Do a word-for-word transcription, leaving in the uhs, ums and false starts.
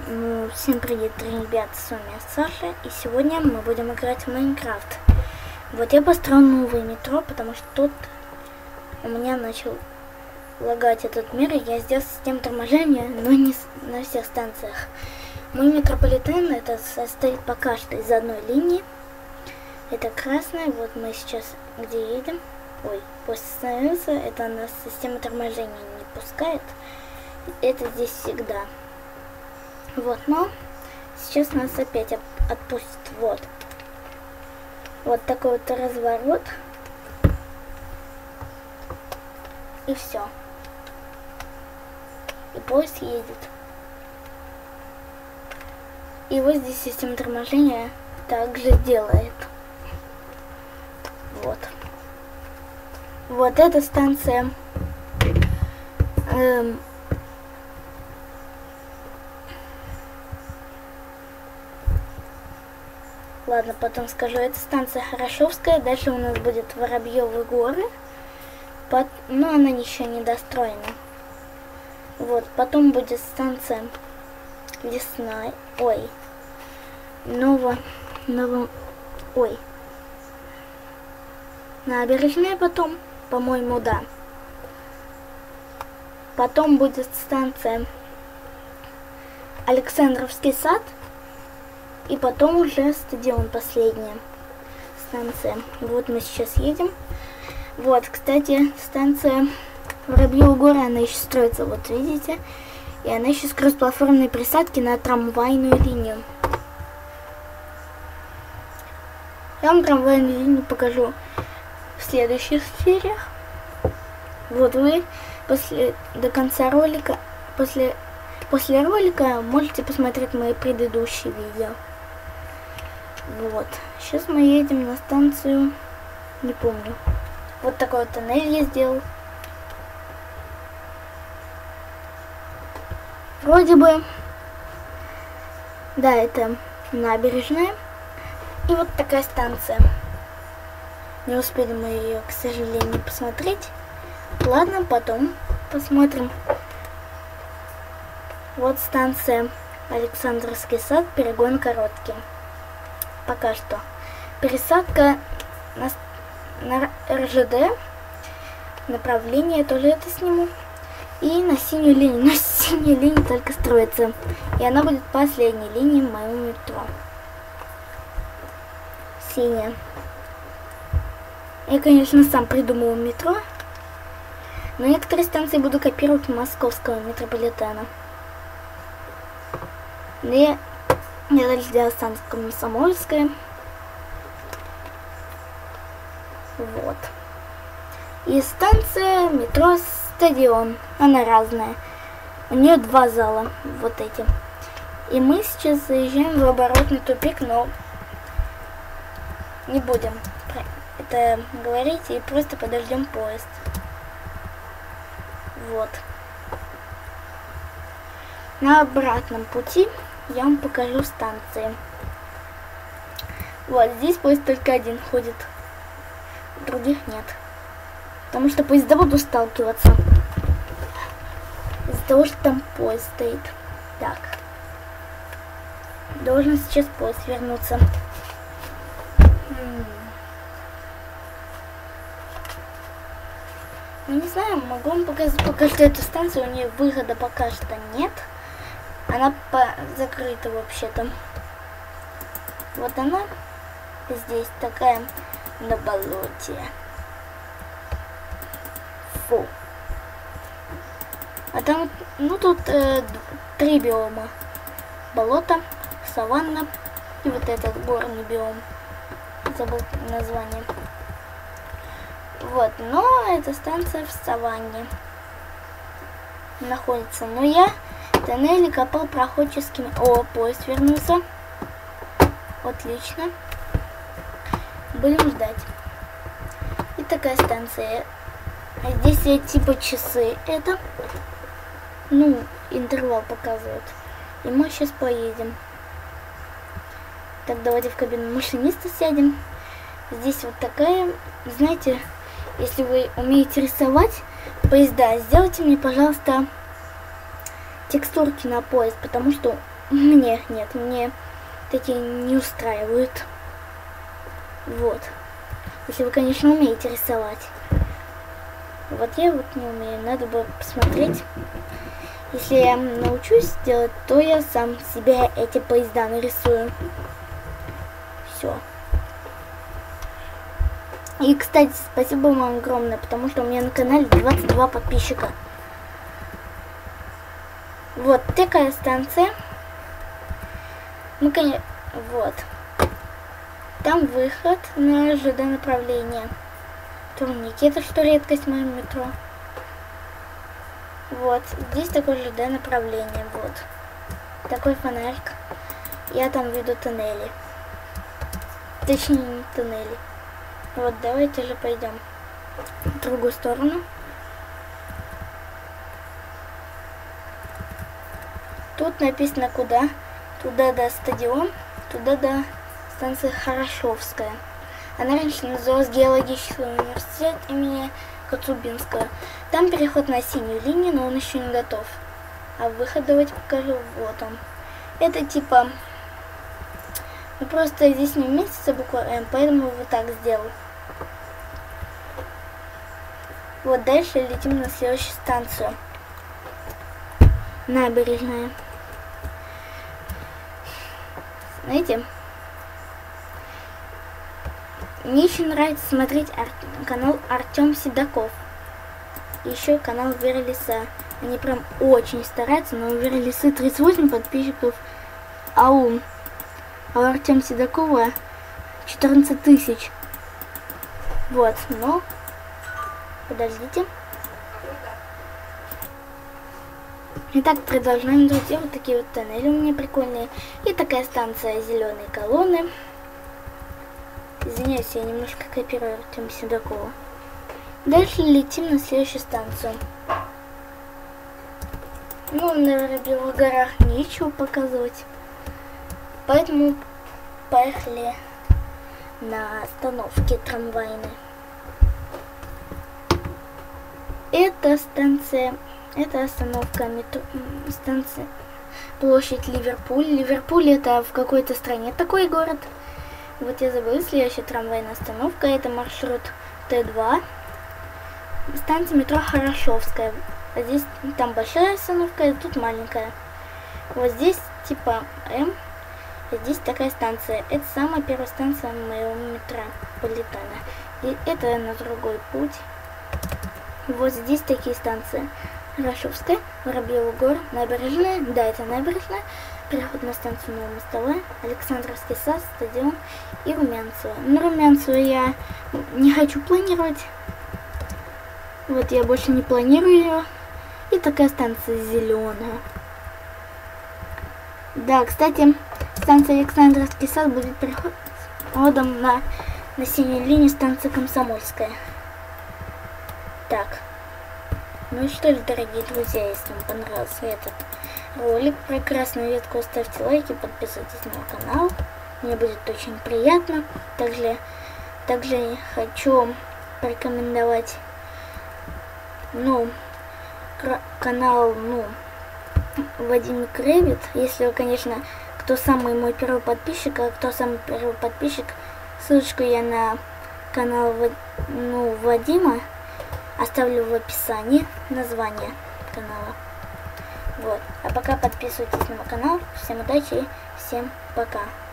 Ну, всем привет, ребят, с вами Саша, и сегодня мы будем играть в Майнкрафт. Вот я построил новое метро, потому что тут у меня начал лагать этот мир, и я сделал систему торможения, но не на всех станциях. Мой метрополитен это состоит пока что из одной линии. Это красная, вот мы сейчас где едем. Ой, пусть остановился, это нас система торможения не пускает. Это здесь всегда. Вот, но сейчас нас опять отпустит. Вот. Вот такой вот разворот. И все. И поезд едет. И вот здесь система торможения также делает. Вот. Вот эта станция. Эм, Ладно, потом скажу. Это станция Хорошевская. Дальше у нас будет Воробьевы горы. Под... Но она еще не достроена. Вот. Потом будет станция Лесная. Ой. Ново... Ново... Ой. Набережная потом. По-моему, да. Потом будет станция Александровский сад. И потом уже стадион, последняя станция. Вот мы сейчас едем. Вот, кстати, станция Воробьевы горы, она еще строится, вот видите. И она еще с кроссплатформенной присадки на трамвайную линию. Я вам трамвайную линию покажу в следующих сериях. Вот вы после до конца ролика, после, после ролика можете посмотреть мои предыдущие видео. Вот. Сейчас мы едем на станцию, не помню. Вот такой вот тоннель я сделал. Вроде бы, да, это набережная. И вот такая станция. Не успели мы ее, к сожалению, посмотреть. Ладно, потом посмотрим. Вот станция Александровский сад, перегон короткий. Пока что. Пересадка на, на эр жэ дэ. Направление тоже это сниму. И на синюю линию. Но синяя линия только строится. И она будет последней линией моего метро. Синяя. Я, конечно, сам придумал метро. Но некоторые станции буду копировать московского метрополитена. И я дальше сделала станцию Комсомольская. Вот. И станция метро Стадион. Она разная. У нее два зала. Вот эти. И мы сейчас заезжаем в оборотный тупик, но не будем это говорить и просто подождем поезд. Вот. На обратном пути я вам покажу станции. Вот здесь поезд только один ходит. Других нет. Потому что поезда будут сталкиваться. Из-за того, что там поезд стоит. Так. Должен сейчас поезд вернуться. Ну, не знаю, могу вам показать пока что эту станцию. У нее выхода пока что нет. Она закрыта вообще-то. Вот она здесь такая на болоте. Фу. А там, ну тут э, три биома. Болото, саванна и вот этот горный биом. Забыл название. Вот, но эта станция в саванне находится. Но я тоннели копал проходческими. О, поезд вернулся. Отлично. Будем ждать. И такая станция. А здесь я, типа часы. Это, ну, интервал показывает. И мы сейчас поедем. Так, давайте в кабину машиниста сядем. Здесь вот такая, знаете, если вы умеете рисовать поезда, сделайте мне, пожалуйста, текстурки на поезд, потому что Мне, нет, мне такие не устраивают. Вот. Если вы, конечно, умеете рисовать. Вот я вот не умею, надо бы посмотреть. Если я научусь делать, то я сам себе эти поезда нарисую. Все. И, кстати, спасибо вам огромное, потому что у меня на канале двадцать два подписчика. Вот такая станция. Ну, конечно, вот. Там выход на ЖД направление. Турники, это что редкость в моем метро. Вот, здесь такое ЖД направление, вот. Такой фонарик. Я там веду туннели. Точнее, не туннели. Вот, давайте же пойдем в другую сторону. Тут написано куда. Туда до стадион, туда до станции Хорошовская. Она раньше называлась Геологический университет имени Коцюбинского. Там переход на синюю линию, но он еще не готов. А выход давайте покажу. Вот он. Это типа... Ну просто здесь не вместится буква М, поэтому вот так сделал. Вот дальше летим на следующую станцию. Набережная. Знаете, мне еще нравится смотреть ар канал Артем Седоков. Еще канал Вера Лиса. Они прям очень стараются, но у Веры Лисы тридцать восемь подписчиков, а у, а у Артема Седокова четырнадцать тысяч. Вот, но подождите. Итак, продолжаем, друзья. Вот такие вот тоннели у меня прикольные. И такая станция зеленые колонны. Извиняюсь, я немножко копирую Артема Седокова. Дальше летим на следующую станцию. Ну, на Воробьевых горах нечего показывать. Поэтому поехали на остановке трамвайной. Это станция... Это остановка метро, станция, площадь Ливерпуль. Ливерпуль это в какой-то стране такой город. Вот я забыла, следующая трамвайная остановка, это маршрут Т два. Станция метро Хорошовская. А здесь, там большая остановка, а тут маленькая. Вот здесь типа М, а здесь такая станция. Это самая первая станция моего метрополитена. И это на другой путь. Вот здесь такие станции. Хорошовская, Воробьевых гор, набережная, да, это набережная, переход на станцию Новомостовая, Александровский сад, стадион и Румянцево. Ну, Румянцево я не хочу планировать. Вот я больше не планирую ее. И такая станция зеленая. Да, кстати, станция Александровский сад будет переходом на, на синюю линию станции Комсомольская. Так. Ну и что ли, дорогие друзья, если вам понравился этот ролик про красную ветку, ставьте лайки, подписывайтесь на мой канал. Мне будет очень приятно. Также, также хочу порекомендовать, ну, канал, ну, Вадим Крэвит. Если вы, конечно, кто самый мой первый подписчик, а кто самый первый подписчик, ссылочку я на канал, ну, Вадима оставлю в описании, название канала. Вот. А пока подписывайтесь на мой канал. Всем удачи и всем пока.